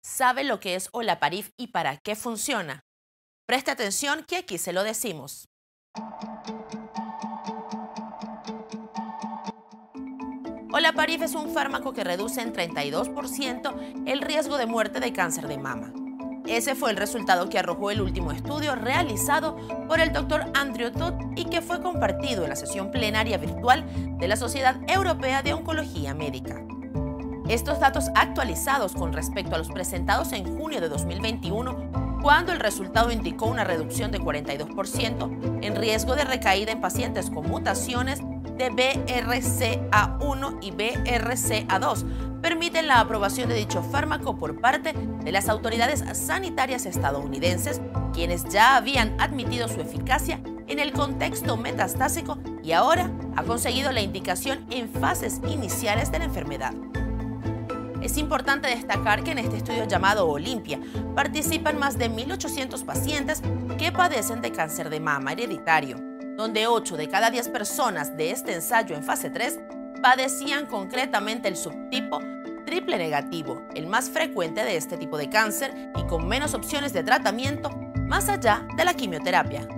¿Sabe lo que es olaparib y para qué funciona? Preste atención que aquí se lo decimos. Olaparib es un fármaco que reduce en 32% el riesgo de muerte de cáncer de mama. Ese fue el resultado que arrojó el último estudio realizado por el Dr. Andrew Todd y que fue compartido en la sesión plenaria virtual de la Sociedad Europea de Oncología Médica. Estos datos actualizados con respecto a los presentados en junio de 2021, cuando el resultado indicó una reducción de 42% en riesgo de recaída en pacientes con mutaciones de BRCA1 y BRCA2, permiten la aprobación de dicho fármaco por parte de las autoridades sanitarias estadounidenses, quienes ya habían admitido su eficacia en el contexto metastásico y ahora ha conseguido la indicación en fases iniciales de la enfermedad. Es importante destacar que en este estudio llamado Olimpia participan más de 1.800 pacientes que padecen de cáncer de mama hereditario, donde 8 de cada 10 personas de este ensayo en fase 3 padecían concretamente el subtipo triple negativo, el más frecuente de este tipo de cáncer y con menos opciones de tratamiento más allá de la quimioterapia.